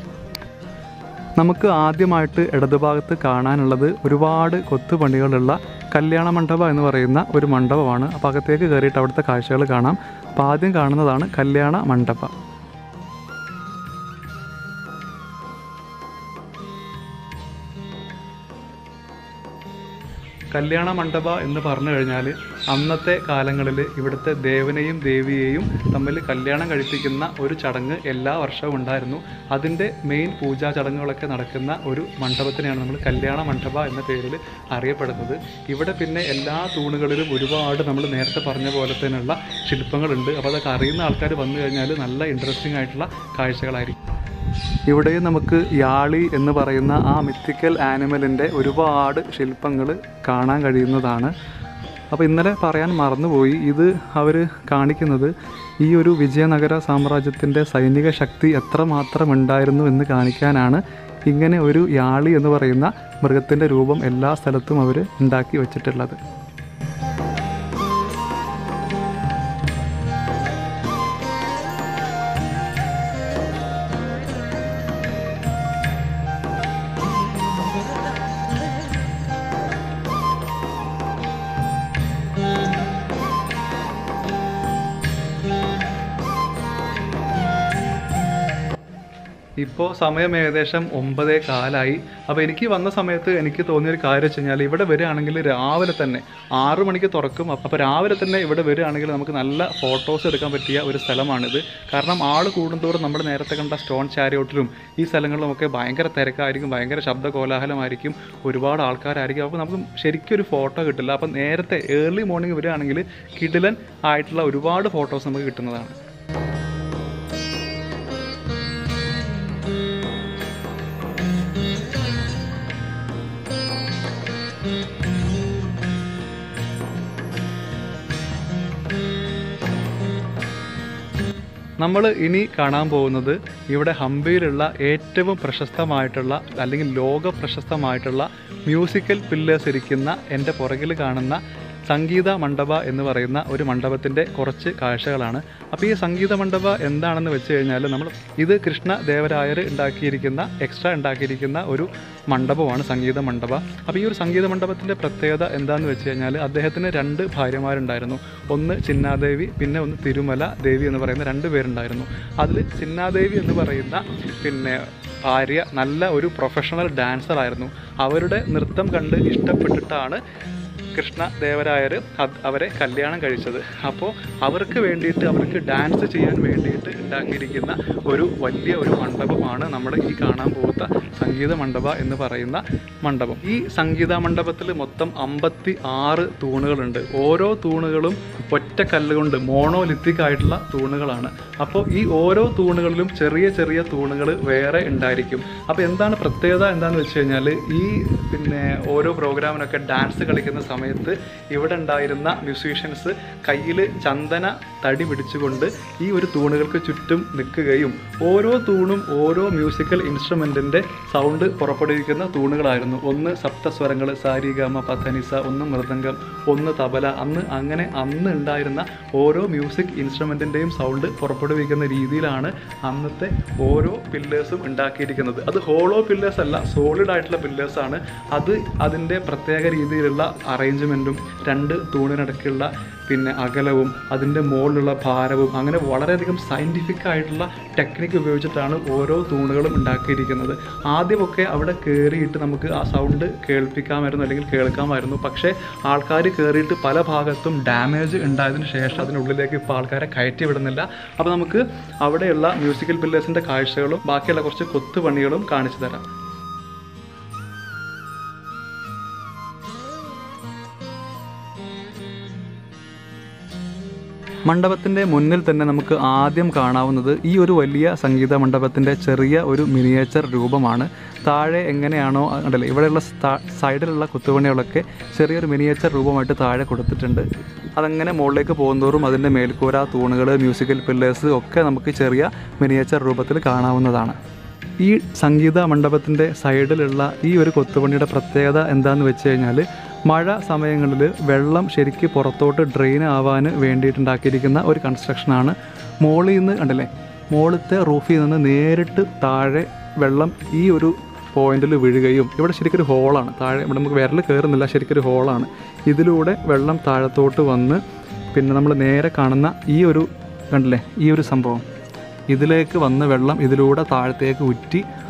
നമുക്ക് ആദ്യമായിട്ട് ഇടതുഭാഗത്ത് കാണാനുള്ളത് ഒരുപാട് കൊത്തുപണികളുള്ള കല്യാണ മണ്ഡപം എന്ന് പറയുന്ന ഒരു മണ്ഡപമാണ്. അപ്പോൾ അകത്തേക്ക് കയറിയിട്ട് അവിടുത്തെ കാഴ്ചകൾ കാണാം. അപ്പോൾ ആദ്യം കാണുന്നതാണ് കല്യാണ മണ്ഡപം. കല്യാണ മണ്ഡപ എന്ന് പറഞ്ഞു കഴിഞ്ഞാൽ അന്നത്തെ കാലങ്ങളിൽ ഇവിടുത്തെ ദേവനെയും ദേവിയെയും തമ്മിൽ കല്യാണം കഴിപ്പിക്കുന്ന ഒരു ചടങ്ങ് എല്ലാ വർഷവും ഉണ്ടായിരുന്നു. അതിൻ്റെ മെയിൻ പൂജാ ചടങ്ങുകളൊക്കെ നടക്കുന്ന ഒരു മണ്ഡപത്തിനെയാണ് നമ്മൾ കല്യാണ മണ്ഡപ എന്ന പേരിൽ അറിയപ്പെടുന്നത്. ഇവിടെ പിന്നെ എല്ലാ തൂണുകളിലും ഒരുപാട് നമ്മൾ നേരത്തെ പറഞ്ഞ പോലെ തന്നെയുള്ള ശില്പങ്ങളുണ്ട്. അപ്പോൾ അതൊക്കെ അറിയുന്ന ആൾക്കാർ വന്നു കഴിഞ്ഞാൽ നല്ല ഇൻട്രസ്റ്റിംഗ് ആയിട്ടുള്ള കാഴ്ചകളായിരിക്കും. ഇവിടെയും നമുക്ക് യാളി എന്ന് പറയുന്ന ആ മിത്തിക്കൽ ആനിമലിൻ്റെ ഒരുപാട് ശില്പങ്ങൾ കാണാൻ കഴിയുന്നതാണ്. അപ്പോൾ ഇന്നലെ പറയാൻ മറന്നുപോയി, ഇത് അവർ കാണിക്കുന്നത് ഈ ഒരു വിജയനഗര സാമ്രാജ്യത്തിൻ്റെ സൈനിക ശക്തി എത്രമാത്രം ഉണ്ടായിരുന്നു എന്ന് കാണിക്കാനാണ് ഇങ്ങനെ ഒരു യാളി എന്ന് പറയുന്ന മൃഗത്തിൻ്റെ രൂപം എല്ലാ സ്ഥലത്തും അവർ ഉണ്ടാക്കി വച്ചിട്ടുള്ളത്. ഇപ്പോൾ സമയം ഏകദേശം ഒമ്പതേ കാലായി. അപ്പോൾ എനിക്ക് വന്ന സമയത്ത് എനിക്ക് തോന്നിയൊരു കാര്യം വെച്ച് കഴിഞ്ഞാൽ ഇവിടെ വരികയാണെങ്കിൽ രാവിലെ തന്നെ ആറു മണിക്ക് തുറക്കും. അപ്പോൾ രാവിലെ തന്നെ ഇവിടെ വരികയാണെങ്കിൽ നമുക്ക് നല്ല ഫോട്ടോസ് എടുക്കാൻ പറ്റിയ ഒരു സ്ഥലമാണിത്. കാരണം ആൾ കൂടുന്തോറും നമ്മൾ നേരത്തെ കണ്ട സ്റ്റോൺ ചാരിയോട്ടിലും ഈ സ്ഥലങ്ങളിലുമൊക്കെ ഭയങ്കര തിരക്കായിരിക്കും, ഭയങ്കര ശബ്ദ കോലാഹലമായിരിക്കും, ഒരുപാട് ആൾക്കാരായിരിക്കും. അപ്പോൾ നമുക്ക് ശരിക്കും ഒരു ഫോട്ടോ കിട്ടില്ല. അപ്പം നേരത്തെ ഏർലി മോർണിംഗ് വരികയാണെങ്കിൽ കിടിലൻ ആയിട്ടുള്ള ഒരുപാട് ഫോട്ടോസ് നമുക്ക് കിട്ടുന്നതാണ്. നമ്മൾ ഇനി കാണാൻ പോകുന്നത് ഇവിടെ ഹംപിയിലുള്ള ഏറ്റവും പ്രശസ്തമായിട്ടുള്ള അല്ലെങ്കിൽ ലോക പ്രശസ്തമായിട്ടുള്ള മ്യൂസിക്കൽ പില്ലേഴ്സ് ഇരിക്കുന്ന എൻ്റെ പുറകിൽ കാണുന്ന സംഗീത മണ്ഡപ എന്ന് പറയുന്ന ഒരു മണ്ഡപത്തിൻ്റെ കുറച്ച് കാഴ്ചകളാണ്. അപ്പോൾ ഈ സംഗീത മണ്ഡപ എന്താണെന്ന് വെച്ച് കഴിഞ്ഞാൽ നമ്മൾ ഇത് കൃഷ്ണ ദേവരായർ ഉണ്ടാക്കിയിരിക്കുന്ന എക്സ്ട്രാ ഉണ്ടാക്കിയിരിക്കുന്ന ഒരു മണ്ഡപമാണ് സംഗീത മണ്ഡപ. അപ്പോൾ ഈ ഒരു സംഗീത മണ്ഡപത്തിൻ്റെ പ്രത്യേകത എന്താണെന്ന് വെച്ച് കഴിഞ്ഞാൽ അദ്ദേഹത്തിന് രണ്ട് ഭാര്യമാരുണ്ടായിരുന്നു. ഒന്ന് ചിന്നാദേവി, പിന്നെ ഒന്ന് തിരുമല ദേവി എന്ന് പറയുന്ന രണ്ട് പേരുണ്ടായിരുന്നു. അതിൽ ചിന്നാദേവി എന്ന് പറയുന്ന പിന്നെ ഭാര്യ നല്ല ഒരു പ്രൊഫഷണൽ ഡാൻസർ ആയിരുന്നു. അവരുടെ നൃത്തം കണ്ട് ഇഷ്ടപ്പെട്ടിട്ടാണ് കൃഷ്ണ ദേവരായർ അവരെ കല്യാണം കഴിച്ചത്. അപ്പോൾ അവർക്ക് വേണ്ടിയിട്ട് അവർക്ക് ഡാൻസ് ചെയ്യാൻ വേണ്ടിയിട്ട് ഉണ്ടാക്കിയിരിക്കുന്ന ഒരു വലിയ ഒരു മണ്ഡപമാണ് നമ്മുടെ ഈ കാണാൻ പോകുന്ന സംഗീത മണ്ഡപ എന്ന് പറയുന്ന മണ്ഡപം. ഈ സംഗീത മണ്ഡപത്തിൽ മൊത്തം അമ്പത്തി ആറ് തൂണുകളുണ്ട്. ഓരോ തൂണുകളും ഒറ്റ കല്ലുകൊണ്ട് മോണോലിത്തിക് ആയിട്ടുള്ള തൂണുകളാണ്. അപ്പോൾ ഈ ഓരോ തൂണുകളിലും ചെറിയ ചെറിയ തൂണുകൾ വേറെ ഉണ്ടായിരിക്കും. അപ്പോൾ എന്താണ് പ്രത്യേകത എന്താണെന്ന് വെച്ച് കഴിഞ്ഞാൽ ഈ പിന്നെ ഓരോ പ്രോഗ്രാമിനൊക്കെ ഡാൻസ് കളിക്കുന്ന സമയത്ത് ഇവിടെ ഉണ്ടായിരുന്ന മ്യൂസീഷ്യൻസ് കയ്യിൽ ചന്ദന തടി പിടിച്ചുകൊണ്ട് ഈ ഒരു തൂണുകൾക്ക് ചുറ്റും നിൽക്കുകയും ഓരോ തൂണും ഓരോ മ്യൂസിക്കൽ ഇൻസ്ട്രുമെൻറ്റിൻ്റെ സൗണ്ട് പുറപ്പെടുവിക്കുന്ന തൂണുകളായിരുന്നു. ഒന്ന് സപ്തസ്വരങ്ങൾ സാരിഗമ പധനിസ, ഒന്ന് മൃദംഗം, ഒന്ന് തബല. അന്ന് അങ്ങനെ അന്ന് ഉണ്ടായിരുന്ന ഓരോ മ്യൂസിക് ഇൻസ്ട്രുമെൻറ്റിൻ്റെയും സൗണ്ട് പുറപ്പെടുവിക്കുന്ന രീതിയിലാണ് അന്നത്തെ ഓരോ പില്ലേഴ്സും ഉണ്ടാക്കിയിരിക്കുന്നത്. അത് ഹോളോ പില്ലേഴ്സ് അല്ല, സോളിഡ് ആയിട്ടുള്ള പില്ലേഴ്സാണ്. അത് അതിൻ്റെ പ്രത്യേക രീതിയിലുള്ള അറേഞ്ച്മെൻറ്റും രണ്ട് തൂണിനടക്കുള്ള പിന്നെ അകലവും അതിൻ്റെ മുകളിലുള്ള ഭാരവും അങ്ങനെ വളരെയധികം സയൻറ്റിഫിക് ആയിട്ടുള്ള ടെക്നിക്ക് ഉപയോഗിച്ചിട്ടാണ് ഓരോ തൂണുകളും ഉണ്ടാക്കിയിരിക്കുന്നത്. ആദ്യമൊക്കെ അവിടെ കയറിയിട്ട് നമുക്ക് ആ സൗണ്ട് കേൾപ്പിക്കാമായിരുന്നു അല്ലെങ്കിൽ കേൾക്കാമായിരുന്നു. പക്ഷേ ആൾക്കാർ കയറിയിട്ട് പല ഭാഗത്തും ഡാമേജ് ഉണ്ടായതിനു ശേഷം അതിനുള്ളിലേക്ക് ഇപ്പോൾ ആൾക്കാരെ കയറ്റി വിടുന്നില്ല. അപ്പോൾ നമുക്ക് അവിടെയുള്ള മ്യൂസിക്കൽ പില്ലേഴ്സിൻ്റെ കാഴ്ചകളും ബാക്കിയുള്ള കുറച്ച് കൊത്തുപണികളും കാണിച്ചു തരാം. മണ്ഡപത്തിൻ്റെ മുന്നിൽ തന്നെ നമുക്ക് ആദ്യം കാണാവുന്നത് ഈ ഒരു വലിയ സംഗീത മണ്ഡപത്തിൻ്റെ ചെറിയ ഒരു മിനിയേച്ചർ രൂപമാണ്. താഴെ എങ്ങനെയാണോ ഉണ്ടല്ലേ ഇവിടെയുള്ള സൈഡിലുള്ള കുത്തുപണികളൊക്കെ ചെറിയൊരു മിനിയേച്ചർ രൂപമായിട്ട് താഴെ കൊടുത്തിട്ടുണ്ട്. അതങ്ങനെ മുകളിലേക്ക് പോകുന്തോറും അതിൻ്റെ മേൽക്കൂര, തൂണുകൾ, മ്യൂസിക്കൽ പില്ലേഴ്സ് ഒക്കെ നമുക്ക് ചെറിയ മിനിയേച്ചർ രൂപത്തിൽ കാണാവുന്നതാണ്. ഈ സംഗീത മണ്ഡപത്തിൻ്റെ സൈഡിലുള്ള ഈ ഒരു കൊത്തുപണിയുടെ പ്രത്യേകത എന്താണെന്ന് വെച്ച് കഴിഞ്ഞാൽ മഴ സമയങ്ങളിൽ വെള്ളം ശരിക്ക് പുറത്തോട്ട് ഡ്രെയിൻ ആവാൻ വേണ്ടിയിട്ടുണ്ടാക്കിയിരിക്കുന്ന ഒരു കൺസ്ട്രക്ഷനാണ്. മുകളിൽ നിന്ന് കണ്ടില്ലേ, മുകളിലത്തെ റൂഫിൽ നിന്ന് നേരിട്ട് താഴെ വെള്ളം ഈ ഒരു പോയിന്റിൽ വീഴുകയും ഇവിടെ ശരിക്കൊരു ഹോളാണ്. താഴെ ഇവിടെ നമുക്ക് വിരൽ കയറുന്നില്ല, ശരിക്കൊരു ഹോളാണ്. ഇതിലൂടെ വെള്ളം താഴത്തോട്ട് വന്ന് പിന്നെ നമ്മൾ നേരെ കാണുന്ന ഈ ഒരു കണ്ടില്ലേ ഈ ഒരു സംഭവം ഇതിലേക്ക് വന്ന് വെള്ളം ഇതിലൂടെ താഴത്തേക്ക് ഉറ്റി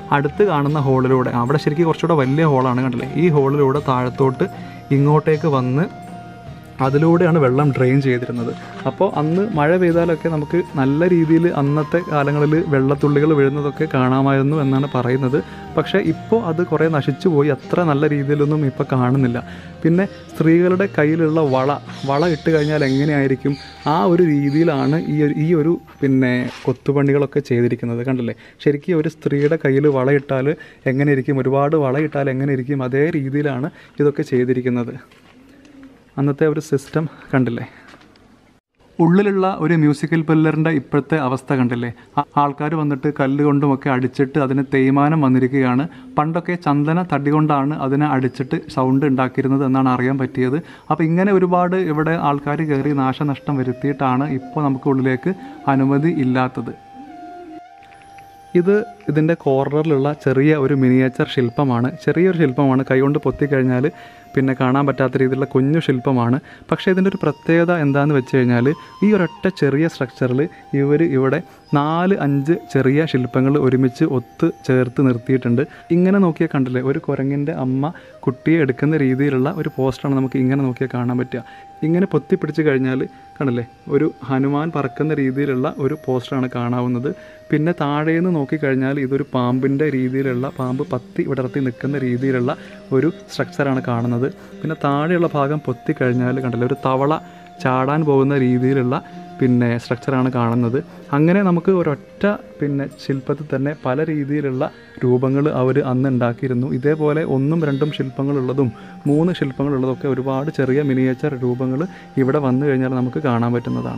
അടുത്ത് കാണുന്ന ഹോളിലൂടെ, അവിടെ ശരിക്കും കുറച്ചുകൂടെ വലിയ ഹോളാണ് കണ്ടില്ലേ, ഈ ഹോളിലൂടെ താഴത്തോട്ട് ഇങ്ങോട്ടേക്ക് വന്ന് അതിലൂടെയാണ് വെള്ളം ഡ്രെയിൻ ചെയ്തിരുന്നത്. അപ്പോൾ അന്ന് മഴ പെയ്താലൊക്കെ നമുക്ക് നല്ല രീതിയിൽ അന്നത്തെ കാലങ്ങളിൽ വെള്ളത്തുള്ളികൾ വീഴുന്നതൊക്കെ കാണാമായിരുന്നു എന്നാണ് പറയുന്നത്. പക്ഷേ ഇപ്പോൾ അത് കുറേ നശിച്ചു പോയി, അത്ര നല്ല രീതിയിലൊന്നും ഇപ്പോൾ കാണുന്നില്ല. പിന്നെ സ്ത്രീകളുടെ കയ്യിലുള്ള വള വള ഇട്ട് കഴിഞ്ഞാൽ എങ്ങനെയായിരിക്കും, ആ ഒരു രീതിയിലാണ് ഈ ഒരു ഈ ഒരു പിന്നെ കൊത്തുപണികളൊക്കെ ചെയ്തിരിക്കുന്നത്. കണ്ടില്ലേ, ശരിക്കും ഒരു സ്ത്രീയുടെ കയ്യിൽ വളയിട്ടാൽ എങ്ങനെയിരിക്കും, ഒരുപാട് വളയിട്ടാൽ എങ്ങനെയിരിക്കും, അതേ രീതിയിലാണ് ഇതൊക്കെ ചെയ്തിരിക്കുന്നത്. അന്നത്തെ ഒരു സിസ്റ്റം കണ്ടില്ലേ. ഉള്ളിലുള്ള ഒരു മ്യൂസിക്കൽ പില്ലറിൻ്റെ ഇപ്പോഴത്തെ അവസ്ഥ കണ്ടില്ലേ, ആൾക്കാർ വന്നിട്ട് കല്ല് കൊണ്ടുമൊക്കെ അടിച്ചിട്ട് അതിന് തേയ്മാനം വന്നിരിക്കുകയാണ്. പണ്ടൊക്കെ ചന്ദന തടി കൊണ്ടാണ് അതിനെ അടിച്ചിട്ട് സൗണ്ട് ഉണ്ടാക്കിയിരുന്നത് എന്നാണ് അറിയാൻ പറ്റിയത്. അപ്പോൾ ഇങ്ങനെ ഒരുപാട് ഇവിടെ ആൾക്കാർ കയറി നാശനഷ്ടം വരുത്തിയിട്ടാണ് ഇപ്പോൾ നമുക്ക് ഉള്ളിലേക്ക് അനുമതി ഇല്ലാത്തത്. ഇത് ഇതിൻ്റെ കോർണറിലുള്ള ചെറിയ ഒരു മിനിയേച്ചർ ശില്പമാണ്. ചെറിയൊരു ശില്പമാണ്, കൈകൊണ്ട് പൊത്തിക്കഴിഞ്ഞാൽ പിന്നെ കാണാൻ പറ്റാത്ത രീതിയിലുള്ള കുഞ്ഞു ശില്പമാണ്. പക്ഷേ ഇതിൻ്റെ ഒരു പ്രത്യേകത എന്താണെന്ന് വെച്ച് കഴിഞ്ഞാൽ, ഈ ഒരൊറ്റ ചെറിയ സ്ട്രക്ചറിൽ ഇവർ ഇവിടെ നാല് അഞ്ച് ചെറിയ ശില്പങ്ങൾ ഒരുമിച്ച് ഒത്ത് ചേർത്ത് നിർത്തിയിട്ടുണ്ട്. ഇങ്ങനെ നോക്കിയാൽ കണ്ടില്ലേ, ഒരു കുരങ്ങിൻ്റെ അമ്മ കുട്ടിയെ എടുക്കുന്ന രീതിയിലുള്ള ഒരു പോസ്റ്ററാണ് നമുക്ക് ഇങ്ങനെ നോക്കിയാൽ കാണാൻ പറ്റുക. ഇങ്ങനെ പൊത്തി പിടിച്ച് കഴിഞ്ഞാൽ കണ്ടില്ലേ, ഒരു ഹനുമാൻ പറക്കുന്ന രീതിയിലുള്ള ഒരു പോസ്റ്ററാണ് കാണാവുന്നത്. പിന്നെ താഴേന്ന് നോക്കിക്കഴിഞ്ഞാൽ ഇതൊരു പാമ്പിൻ്റെ രീതിയിലുള്ള, പാമ്പ് പത്തി വിടർത്തി നിൽക്കുന്ന രീതിയിലുള്ള ഒരു സ്ട്രക്ചറാണ് കാണുന്നത്. പിന്നെ താഴെയുള്ള ഭാഗം പൊത്തി കഴിഞ്ഞാൽ കണ്ടില്ലേ, ഒരു തവള ചാടാൻ പോകുന്ന രീതിയിലുള്ള പിന്നെ സ്ട്രക്ചറാണ് കാണുന്നത്. അങ്ങനെ നമുക്ക് ഒരൊറ്റ പിന്നെ ശില്പത്തിൽ തന്നെ പല രീതിയിലുള്ള രൂപങ്ങൾ അവർ അന്ന് ഉണ്ടാക്കിയിരുന്നു. ഇതേപോലെ ഒന്നും രണ്ടും ശില്പങ്ങളുള്ളതും മൂന്ന് ശില്പങ്ങളുള്ളതൊക്കെ ഒരുപാട് ചെറിയ മിനിയേച്ചർ രൂപങ്ങൾ ഇവിടെ വന്നു കഴിഞ്ഞാൽ നമുക്ക് കാണാൻ പറ്റുന്നതാണ്.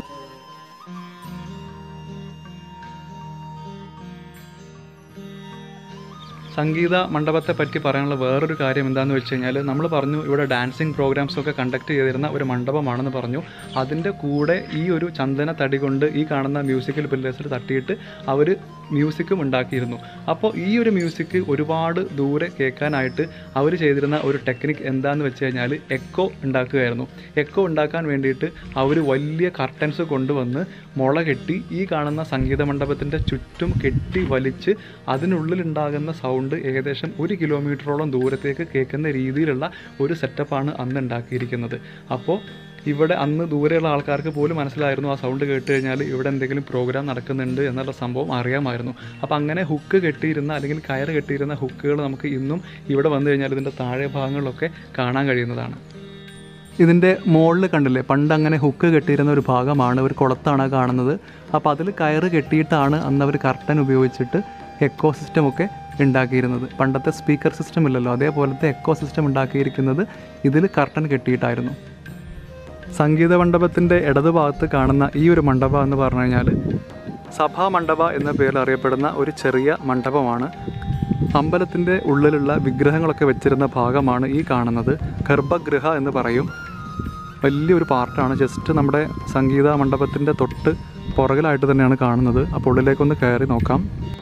സംഗീത മണ്ഡപത്തെ പറ്റി പറയാനുള്ള വേറൊരു കാര്യം എന്താണെന്ന് വെച്ച് കഴിഞ്ഞാൽ, നമ്മൾ പറഞ്ഞു ഇവിടെ ഡാൻസിങ് പ്രോഗ്രാംസൊക്കെ കണ്ടക്ട് ചെയ്തിരുന്ന ഒരു മണ്ഡപമാണെന്ന് പറഞ്ഞു. അതിൻ്റെ കൂടെ ഈ ഒരു ചന്ദന തടി കൊണ്ട് ഈ കാണുന്ന മ്യൂസിക്കൽ പില്ലേഴ്സിൽ തട്ടിയിട്ട് അവർ മ്യൂസിക്കും ഉണ്ടാക്കിയിരുന്നു. അപ്പോൾ ഈ ഒരു മ്യൂസിക് ഒരുപാട് ദൂരെ കേൾക്കാനായിട്ട് അവർ ചെയ്തിരുന്ന ഒരു ടെക്നിക്ക് എന്താണെന്ന് വെച്ച് കഴിഞ്ഞാൽ എക്കോ ഉണ്ടാക്കുകയായിരുന്നു. എക്കോ ഉണ്ടാക്കാൻ വേണ്ടിയിട്ട് അവർ വലിയ കർട്ടൻസ് കൊണ്ടുവന്ന് മുള കെട്ടി ഈ കാണുന്ന സംഗീത മണ്ഡപത്തിൻ്റെ ചുറ്റും കെട്ടി വലിച്ച് അതിനുള്ളിലുണ്ടാകുന്ന സൗണ്ട് ഏകദേശം ഒരു കിലോമീറ്ററോളം ദൂരത്തേക്ക് കേൾക്കുന്ന രീതിയിലുള്ള ഒരു സെറ്റപ്പാണ് അന്ന് ഉണ്ടാക്കിയിരിക്കുന്നത്. അപ്പോൾ ഇവിടെ അന്ന് ദൂരെയുള്ള ആൾക്കാർക്ക് പോലും മനസ്സിലായിരുന്നു, ആ സൗണ്ട് കേട്ട് കഴിഞ്ഞാൽ ഇവിടെ എന്തെങ്കിലും പ്രോഗ്രാം നടക്കുന്നുണ്ട് എന്നുള്ള സംഭവം അറിയാമായിരുന്നു. അപ്പോൾ അങ്ങനെ ഹുക്ക് കെട്ടിയിരുന്ന അല്ലെങ്കിൽ കയറ് കെട്ടിയിരുന്ന ഹുക്കുകൾ നമുക്ക് ഇന്നും ഇവിടെ വന്നു കഴിഞ്ഞാൽ ഇതിൻ്റെ താഴെ ഭാഗങ്ങളിലൊക്കെ കാണാൻ കഴിയുന്നതാണ്. ഇതിൻ്റെ മുകളിൽ കണ്ടില്ലേ, പണ്ട് അങ്ങനെ ഹുക്ക് കെട്ടിയിരുന്ന ഒരു ഭാഗമാണ്, ഒരു കുളത്താണ് കാണുന്നത്. അപ്പോൾ അതിൽ കയറ് കെട്ടിയിട്ടാണ് അന്ന് അവർ കർട്ടൻ ഉപയോഗിച്ചിട്ട് എക്കോ സിസ്റ്റമൊക്കെ ഉണ്ടാക്കിയിരുന്നത്. പണ്ടത്തെ സ്പീക്കർ സിസ്റ്റം ഇല്ലല്ലോ, അതേപോലത്തെ എക്കോ സിസ്റ്റം ഉണ്ടാക്കിയിരിക്കുന്നത് ഇതിൽ കർട്ടൻ കെട്ടിയിട്ടായിരുന്നു. സംഗീത മണ്ഡപത്തിൻ്റെ ഇടതുഭാഗത്ത് കാണുന്ന ഈ ഒരു മണ്ഡപം എന്ന് പറഞ്ഞു കഴിഞ്ഞാൽ സഭാ മണ്ഡപ എന്ന പേരിൽ അറിയപ്പെടുന്ന ഒരു ചെറിയ മണ്ഡപമാണ്. അമ്പലത്തിൻ്റെ ഉള്ളിലുള്ള വിഗ്രഹങ്ങളൊക്കെ വെച്ചിരുന്ന ഭാഗമാണ് ഈ കാണുന്നത്. ഗർഭഗൃഹ എന്ന് പറയും. വലിയൊരു പാർട്ടാണ്. ജസ്റ്റ് നമ്മുടെ സംഗീത മണ്ഡപത്തിൻ്റെ തൊട്ട് പുറകിലായിട്ട് തന്നെയാണ് കാണുന്നത്. അപ്പോൾ ഉള്ളിലേക്കൊന്ന് കയറി നോക്കാം.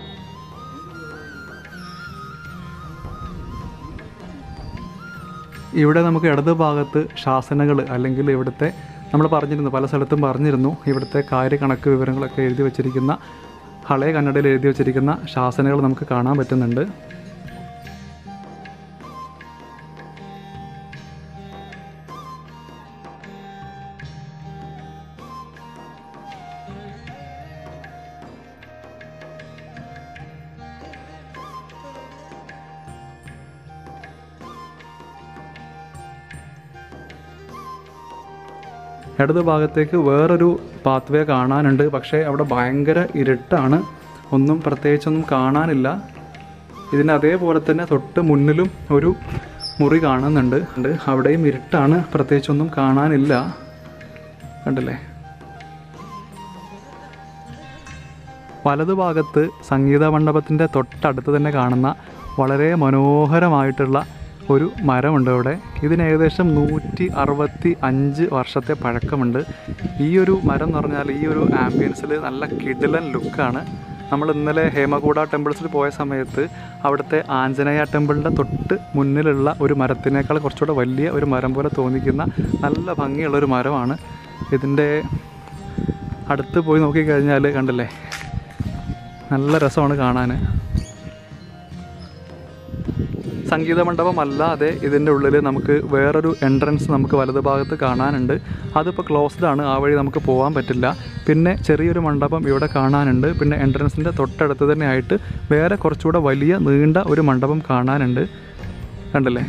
ഇവിടെ നമുക്ക് ഇടത് ഭാഗത്ത് ശാസനകൾ അല്ലെങ്കിൽ ഇവിടുത്തെ നമ്മൾ പറഞ്ഞിരുന്നു, പല സ്ഥലത്തും പറഞ്ഞിരുന്നു, ഇവിടുത്തെ കാര്യകണക്ക് വിവരങ്ങളൊക്കെ എഴുതി വച്ചിരിക്കുന്ന, ഹളേ കന്നഡയിൽ എഴുതി വച്ചിരിക്കുന്ന ശാസനകൾ നമുക്ക് കാണാൻ പറ്റുന്നുണ്ട്. ഇടത് ഭാഗത്തേക്ക് വേറൊരു പാത്ത് വേ കാണാനുണ്ട്. പക്ഷേ അവിടെ ഭയങ്കര ഇരുട്ടാണ്, ഒന്നും പ്രത്യേകിച്ചൊന്നും കാണാനില്ല. ഇതിന് അതേപോലെ തന്നെ തൊട്ട് മുന്നിലും ഒരു മുറി കാണുന്നുണ്ട്. അവിടെയും ഇരുട്ടാണ്, പ്രത്യേകിച്ചൊന്നും കാണാനില്ല. കണ്ടില്ലേ, വലതുഭാഗത്ത് സംഗീത മണ്ഡപത്തിൻ്റെ തൊട്ടടുത്ത് തന്നെ കാണുന്ന വളരെ മനോഹരമായിട്ടുള്ള ഒരു മരമുണ്ട് ഇവിടെ. ഇതിന് ഏകദേശം നൂറ്റി അറുപത്തി അഞ്ച് വർഷത്തെ പഴക്കമുണ്ട്. ഈ ഒരു മരം എന്ന് പറഞ്ഞാൽ ഈ ഒരു ആംബിയൻസിൽ നല്ല കിടിലൻ ലുക്കാണ്. നമ്മൾ ഇന്നലെ ഹേമകൂട ടെമ്പിൾസിൽ പോയ സമയത്ത് അവിടുത്തെ ആഞ്ജനേയ ടെമ്പിളിൻ്റെ തൊട്ട് മുന്നിലുള്ള ഒരു മരത്തിനേക്കാൾ കുറച്ചുകൂടെ വലിയ ഒരു മരം പോലെ തോന്നിക്കുന്ന നല്ല ഭംഗിയുള്ളൊരു മരമാണ്. ഇതിൻ്റെ അടുത്ത് പോയി നോക്കിക്കഴിഞ്ഞാൽ കണ്ടില്ലേ, നല്ല രസമാണ് കാണാൻ. സംഗീത മണ്ഡപം അല്ലാതെ ഇതിൻ്റെ ഉള്ളിൽ നമുക്ക് വേറൊരു എൻട്രൻസ് നമുക്ക് വലതു ഭാഗത്ത് കാണാനുണ്ട്. അതിപ്പോൾ ക്ലോസ്ഡ് ആണ്, ആ വഴി നമുക്ക് പോകാൻ പറ്റില്ല. പിന്നെ ചെറിയൊരു മണ്ഡപം ഇവിടെ കാണാനുണ്ട്. പിന്നെ എൻട്രൻസിൻ്റെ തൊട്ടടുത്ത് തന്നെ ആയിട്ട് വേറെ കുറച്ചുകൂടെ വലിയ നീണ്ട ഒരു മണ്ഡപം കാണാനുണ്ട്. കണ്ടില്ലേ?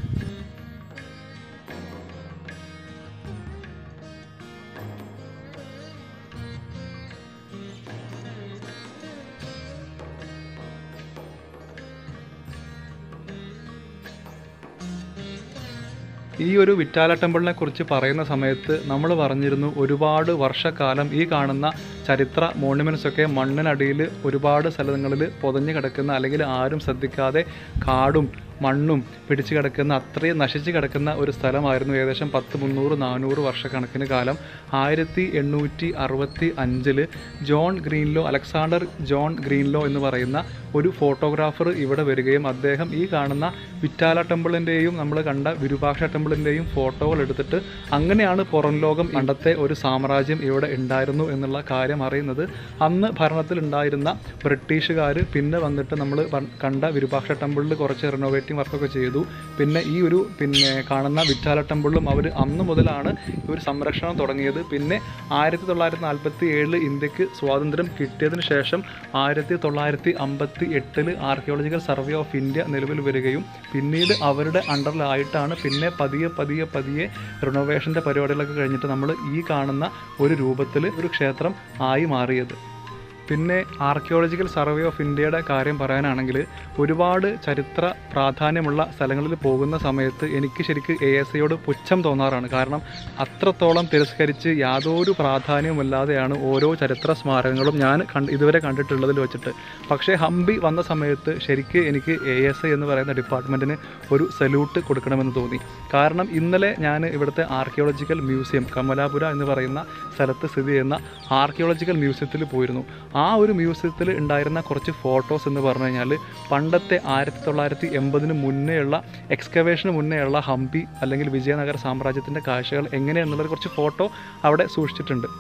ഈ ഒരു വിറ്റാല ടെമ്പിളിനെ കുറിച്ച് പറയുന്ന സമയത്ത് നമ്മൾ പറഞ്ഞിരുന്നു ഒരുപാട് വർഷക്കാലം ഈ കാണുന്ന ചരിത്ര മോണ്യുമെൻറ്റ്സൊക്കെ മണ്ണിനടിയിൽ ഒരുപാട് സ്ഥലങ്ങളിൽ പൊതഞ്ഞു കിടക്കുന്ന, അല്ലെങ്കിൽ ആരും ശ്രദ്ധിക്കാതെ കാടും മണ്ണും പിടിച്ചു കിടക്കുന്ന, അത്രയും നശിച്ച് കിടക്കുന്ന ഒരു സ്ഥലമായിരുന്നു. ഏകദേശം പത്ത് മുന്നൂറ് നാനൂറ് വർഷക്കണക്കിന് കാലം ആയിരത്തി എണ്ണൂറ്റി അറുപത്തി അഞ്ചിൽ John Greenlaw Alexander John Greenlaw എന്ന് പറയുന്ന ഒരു ഫോട്ടോഗ്രാഫർ ഇവിടെ വരികയും അദ്ദേഹം ഈ കാണുന്ന വിറ്റാല ടെമ്പിളിൻ്റെയും നമ്മൾ കണ്ട വിരൂപാക്ഷ ടെമ്പിളിൻ്റെയും ഫോട്ടോകൾ എടുത്തിട്ട് അങ്ങനെയാണ് പുറം ലോകം പണ്ടത്തെ ഒരു സാമ്രാജ്യം ഇവിടെ ഉണ്ടായിരുന്നു എന്നുള്ള കാര്യം അറിയുന്നത്. അന്ന് ഭരണത്തിലുണ്ടായിരുന്ന ബ്രിട്ടീഷുകാർ പിന്നെ വന്നിട്ട് നമ്മൾ കണ്ട വിരൂപാക്ഷ ടെമ്പിളിൽ കുറച്ച് റിനോവേറ്റ് വർക്കൊക്കെ ചെയ്തു. പിന്നെ ഈ ഒരു പിന്നെ കാണുന്ന വിറ്റാല ടെമ്പിളിലും അവർ അന്ന് മുതലാണ് ഒരു സംരക്ഷണം തുടങ്ങിയത്. പിന്നെ ആയിരത്തി തൊള്ളായിരത്തി നാൽപ്പത്തി ഏഴിൽ ഇന്ത്യക്ക് സ്വാതന്ത്ര്യം കിട്ടിയതിന് ശേഷം ആയിരത്തി തൊള്ളായിരത്തി അമ്പത്തി എട്ടിൽ ആർക്കിയോളജിക്കൽ സർവേ ഓഫ് ഇന്ത്യ നിലവിൽ വരികയും പിന്നീട് അവരുടെ അണ്ടറിലായിട്ടാണ് പിന്നെ പതിയെ പതിയെ പതിയെ റിനോവേഷൻ്റെ പരിപാടികളൊക്കെ കഴിഞ്ഞിട്ട് നമ്മൾ ഈ കാണുന്ന ഒരു രൂപത്തിൽ ഒരു ക്ഷേത്രം ആയി മാറിയത്. പിന്നെ ആർക്കിയോളജിക്കൽ സർവേ ഓഫ് ഇന്ത്യയുടെ കാര്യം പറയാനാണെങ്കിൽ ഒരുപാട് ചരിത്ര പ്രാധാന്യമുള്ള സ്ഥലങ്ങളിൽ പോകുന്ന സമയത്ത് എനിക്ക് ശരിക്ക് എ എസ് ഐയോട് പുച്ഛം തോന്നാറാണ്. കാരണം അത്രത്തോളം തിരസ്കരിച്ച് യാതൊരു പ്രാധാന്യവുമില്ലാതെയാണ് ഓരോ ചരിത്ര സ്മാരകങ്ങളും ഞാൻ കണ്ട് ഇതുവരെ കണ്ടിട്ടുള്ളതിൽ വെച്ചിട്ട്. പക്ഷേ ഹംപി വന്ന സമയത്ത് ശരിക്ക് എനിക്ക് എ എസ് ഐ എന്ന് പറയുന്ന ഡിപ്പാർട്ട്മെൻറ്റിന് ഒരു സല്യൂട്ട് കൊടുക്കണമെന്ന് തോന്നി. കാരണം ഇന്നലെ ഞാൻ ഇവിടുത്തെ ആർക്കിയോളജിക്കൽ മ്യൂസിയം കമലാപുര എന്ന് പറയുന്ന സ്ഥലത്ത് സ്ഥിതി ചെയ്യുന്ന ആർക്കിയോളജിക്കൽ മ്യൂസിയത്തിൽ പോയിരുന്നു. ആ ഒരു മ്യൂസിയത്തിൽ ഉണ്ടായിരുന്ന കുറച്ച് ഫോട്ടോസ് എന്ന് പറഞ്ഞു കഴിഞ്ഞാൽ പണ്ടത്തെ ആയിരത്തി തൊള്ളായിരത്തി എൺപതിന് മുന്നേയുള്ള എക്സ്കവേഷന് മുന്നേയുള്ള ഹംപി അല്ലെങ്കിൽ വിജയനഗര സാമ്രാജ്യത്തിൻ്റെ കാഴ്ചകൾ എങ്ങനെയാണെന്നുള്ളൊരു കുറച്ച് ഫോട്ടോ അവിടെ സൂക്ഷിച്ചിട്ടുണ്ട്.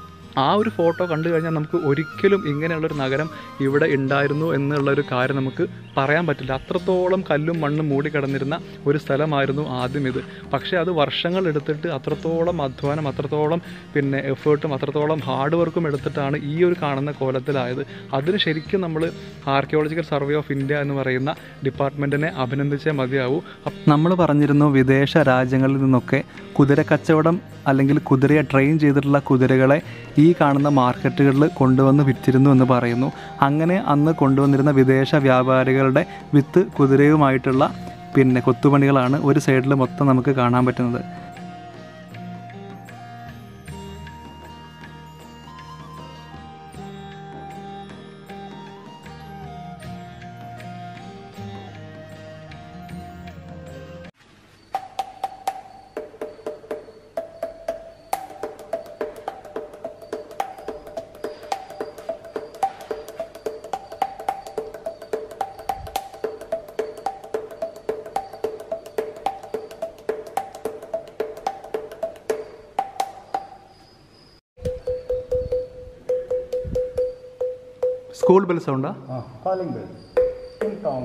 ആ ഒരു ഫോട്ടോ കണ്ടു കഴിഞ്ഞാൽ നമുക്ക് ഒരിക്കലും ഇങ്ങനെയുള്ളൊരു നഗരം ഇവിടെ ഉണ്ടായിരുന്നു എന്നുള്ളൊരു കാര്യം നമുക്ക് പറയാൻ പറ്റില്ല. അത്രത്തോളം കല്ലും മണ്ണും മൂടിക്കിടന്നിരുന്ന ഒരു സ്ഥലമായിരുന്നു ആദ്യം ഇത്. പക്ഷേ അത് വർഷങ്ങൾ എടുത്തിട്ട് അത്രത്തോളം അധ്വാനം, അത്രത്തോളം പിന്നെ എഫേർട്ടും അത്രത്തോളം ഹാർഡ് വർക്കും എടുത്തിട്ടാണ് ഈ ഒരു കാണുന്ന കോലത്തിലായത്. അതിന് ശരിക്കും നമ്മൾ ആർക്കിയോളജിക്കൽ സർവേ ഓഫ് ഇന്ത്യ എന്ന് പറയുന്ന ഡിപ്പാർട്ട്മെൻറ്റിനെ അഭിനന്ദിച്ചേ മതിയാവൂ. നമ്മൾ പറഞ്ഞിരുന്നു വിദേശ രാജ്യങ്ങളിൽ നിന്നൊക്കെ കുതിര കച്ചവടം അല്ലെങ്കിൽ കുതിരയെ ട്രെയിൻ ചെയ്തിട്ടുള്ള കുതിരകളെ ഈ കാണുന്ന മാർക്കറ്റുകളിൽ കൊണ്ടുവന്ന് വിറ്റിരുന്നു എന്ന് പറയുന്നു. അങ്ങനെ അന്ന് കൊണ്ടുവന്നിരുന്ന വിദേശ വ്യാപാരികളുടെ വിത്ത് കുതിരയുമായിട്ടുള്ള പിന്നെ കൊത്തുപണികളാണ് ഒരു സൈഡിൽ മൊത്തം നമുക്ക് കാണാൻ പറ്റുന്നത്. സ്കൂൾ ബെൽ സൗണ്ടാ? calling bell in town.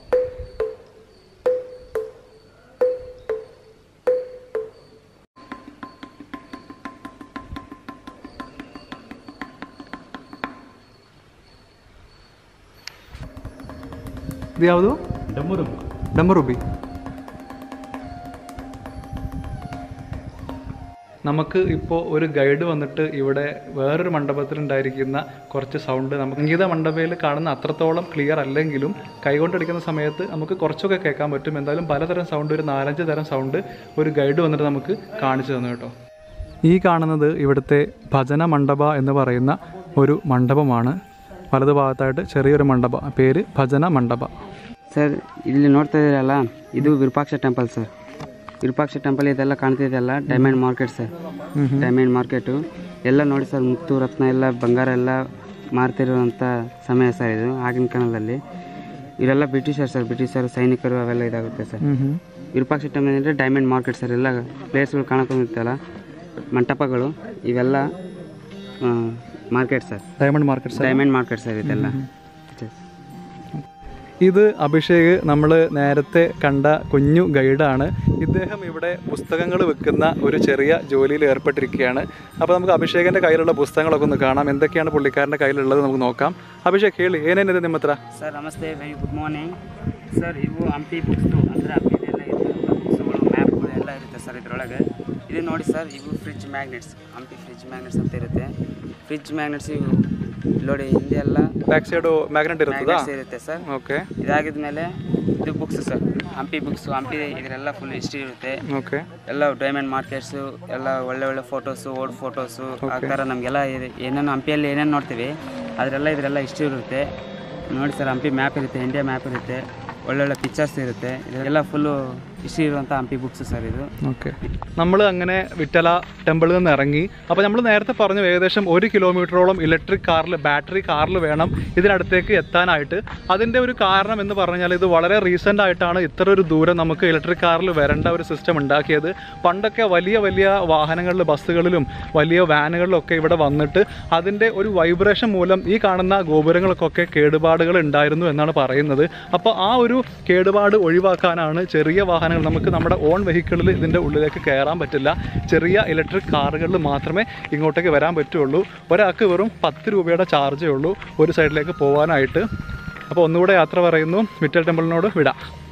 ಇದು ಯಾವುದು? ಡಮರುಬಿ. ഡമറുബി. നമുക്ക് ഇപ്പോൾ ഒരു ഗൈഡ് വന്നിട്ട് ഇവിടെ വേറൊരു മണ്ഡപത്തിലുണ്ടായിരിക്കുന്ന കുറച്ച് സൗണ്ട് നമുക്ക് സംഗീത മണ്ഡപയിൽ കാണുന്ന അത്രത്തോളം ക്ലിയർ അല്ലെങ്കിലും കൈകൊണ്ടടിക്കുന്ന സമയത്ത് നമുക്ക് കുറച്ചൊക്കെ കേൾക്കാൻ പറ്റും. എന്തായാലും പലതരം സൗണ്ട്, ഒരു നാലഞ്ച് തരം സൗണ്ട് ഒരു ഗൈഡ് വന്നിട്ട് നമുക്ക് കാണിച്ചു തന്നു കേട്ടോ. ഈ കാണുന്നത് ഇവിടുത്തെ ഭജന മണ്ഡപ എന്ന് പറയുന്ന ഒരു മണ്ഡപമാണ്. വലതു ഭാഗത്തായിട്ട് ചെറിയൊരു മണ്ഡപ, പേര് ഭജന മണ്ഡപ. ಸರ್ ಇಲ್ಲಿ ನೋಡ್ತಾ ಇದ್ದೀರಲ್ಲ, ಇದು Virupaksha temple sir. Virupaksha temple ಇದೆಲ್ಲ ಕಾಣ್ತಿದೆಯಲ್ಲ diamond market sir. Diamond market ಎಲ್ಲ ನೋಡಿ ಸರ್, ಮುತ್ತು ರತ್ನ ಎಲ್ಲ ಬಂಗಾರ ಎಲ್ಲ ಮಾರ್ತಿರುವಂಥ ಸಮಯ ಸರ್ ಇದು. ಆಗಿನ ಕಾಲದಲ್ಲಿ ಇವರೆಲ್ಲ ಬ್ರಿಟಿಷರ್ ಸರ್, ಬ್ರಿಟಿಷರು ಸೈನಿಕರು ಅವೆಲ್ಲ ಇದಾಗುತ್ತೆ ಸರ್. ವಿರೂಪಾಕ್ಷ ಟೆಂಪಲ್ ಅಂದರೆ ಡೈಮಂಡ್ ಮಾರ್ಕೆಟ್ ಸರ್. ಎಲ್ಲ ಪ್ಲೇಸ್ಗಳು ಕಾಣಕೊಂಡಿರ್ತಲ್ಲ, ಮಂಟಪಗಳು ಇವೆಲ್ಲ market sir. Diamond market sir. Diamond market sir ಇದೆಲ್ಲ. ഇത് അഭിഷേക് നമ്മൾ നേരത്തെ കണ്ട കുഞ്ഞു ഗൈഡാണ്. ഇദ്ദേഹം ഇവിടെ പുസ്തകങ്ങൾ വിൽക്കുന്ന ഒരു ചെറിയ ജോലിയിൽ ഏർപ്പെട്ടിരിക്കുകയാണ്. അപ്പോൾ നമുക്ക് അഭിഷേകിൻ്റെ കയ്യിലുള്ള പുസ്തകങ്ങളൊക്കെ ഒന്ന് കാണാം. എന്തൊക്കെയാണ് പുള്ളിക്കാരൻ്റെ കയ്യിലുള്ളത് നമുക്ക് ನೋക്കാം. ಅಭಿಷೇಕ್ ಹೇಳಿ ಏನೇನಿದೆ ನಿಮ್ಮ ಹತ್ರ? ಸರ್ ನಮಸ್ತೆ, ವೆರಿ ಗುಡ್ ಮಾರ್ನಿಂಗ್ ಸರ್. ಇವು ಹಂಪಿ ಬುಕ್ಸು ಅಂದರೆ ಹಂಪಿದೆಲ್ಲ ಇರುತ್ತೆ ಬುಕ್ಸ್ಗಳು, ಮ್ಯಾಪ್ಗಳು ಎಲ್ಲ ಇರುತ್ತೆ ಸರ್ ಇದರೊಳಗೆ. ಇದು ನೋಡಿ ಸರ್, ಇವು fridge magnets, Hampi fridge magnets ಅಂತ ಇರುತ್ತೆ. ಫ್ರಿಡ್ಜ್ ಮ್ಯಾಗ್ನೆಟ್ಸ್ ಇವು ನೋಡಿ ಹಿಂದೆ ಎಲ್ಲ ಬ್ಯಾಕ್ ಸೈಡು ಮ್ಯಾಗ್ನೆಟ್ ಇರುತ್ತದಾ? ಇರುತ್ತೆ ಸರ್. ಓಕೆ. ಇದಾಗಿದ ಮೇಲೆ ಇದು books sir, Hampi books. Hampi ಇದರೆಲ್ಲ ಫುಲ್ ಹಿಸ್ಟ್ರಿ ಇರುತ್ತೆ. ಓಕೆ. ಎಲ್ಲ ಡೈಮಂಡ್ ಮಾರ್ಕೆಟ್ಸು, ಎಲ್ಲ ಒಳ್ಳೆ ಒಳ್ಳೆ ಫೋಟೋಸು, ಓಲ್ಡ್ ಫೋಟೋಸು, ಆ ಥರ ನಮಗೆಲ್ಲ ಏನೇನು ಹಂಪಿಯಲ್ಲಿ ಏನೇನು ನೋಡ್ತೀವಿ ಅದರೆಲ್ಲ ಇದರೆಲ್ಲ ಹಿಸ್ಟ್ರಿ ಇರುತ್ತೆ ನೋಡಿ ಸರ್. ಹಂಪಿ ಮ್ಯಾಪ್ ಇರುತ್ತೆ, ಇಂಡಿಯಾ ಮ್ಯಾಪ್ ಇರುತ್ತೆ, ഒള്ള പിക്ചേഴ്സ് ഇರುತ್ತೆ. ഇതെല്ലാം ഫുള്ള് ഹിസ്റ്ററി ഇരുന്ന ഹംപി ബുക്സ് സാർ ഇത്. ഓക്കെ. നമ്മൾ അങ്ങനെ വിട്ടല ടെമ്പിളിൽ നിന്ന് ഇറങ്ങി. അപ്പോൾ നമ്മൾ നേരത്തെ പറഞ്ഞു ഏകദേശം ഒരു കിലോമീറ്ററോളം ഇലക്ട്രിക് കാറിൽ, ബാറ്ററി കാറിൽ വേണം ഇതിനടുത്തേക്ക് എത്താനായിട്ട്. അതിൻ്റെ ഒരു കാരണം എന്ന് പറഞ്ഞാൽ ഇത് വളരെ റീസെൻ്റ് ആയിട്ടാണ് ഇത്ര ഒരു ദൂരം നമുക്ക് ഇലക്ട്രിക് കാറിൽ വരേണ്ട ഒരു സിസ്റ്റം ഉണ്ടാക്കിയത്. പണ്ടൊക്കെ വലിയ വലിയ വാഹനങ്ങളിൽ, ബസ്സുകളിലും വലിയ വാനുകളിലൊക്കെ ഇവിടെ വന്നിട്ട് അതിൻ്റെ ഒരു വൈബ്രേഷൻ മൂലം ഈ കാണുന്ന ഗോപുരങ്ങൾക്കൊക്കെ കേടുപാടുകൾ ഉണ്ടായിരുന്നു എന്നാണ് പറയുന്നത്. അപ്പോൾ ആ ഒരു കേടുപാട് ഒഴിവാക്കാനാണ് ചെറിയ വാഹനങ്ങൾ, നമുക്ക് നമ്മുടെ ഓൺ വെഹിക്കിളിൽ ഇതിൻ്റെ ഉള്ളിലേക്ക് കയറാൻ പറ്റില്ല. ചെറിയ ഇലക്ട്രിക് കാറുകളിൽ മാത്രമേ ഇങ്ങോട്ടേക്ക് വരാൻ പറ്റുള്ളൂ. ഒരാൾക്ക് വെറും പത്ത് രൂപയുടെ ചാർജേ ഉള്ളൂ ഒരു സൈഡിലേക്ക് പോകാനായിട്ട്. അപ്പോൾ ഒന്നുകൂടെ യാത്ര പറയുന്നു, വിട്ടൽ ടെമ്പിളിനോട് വിടാം.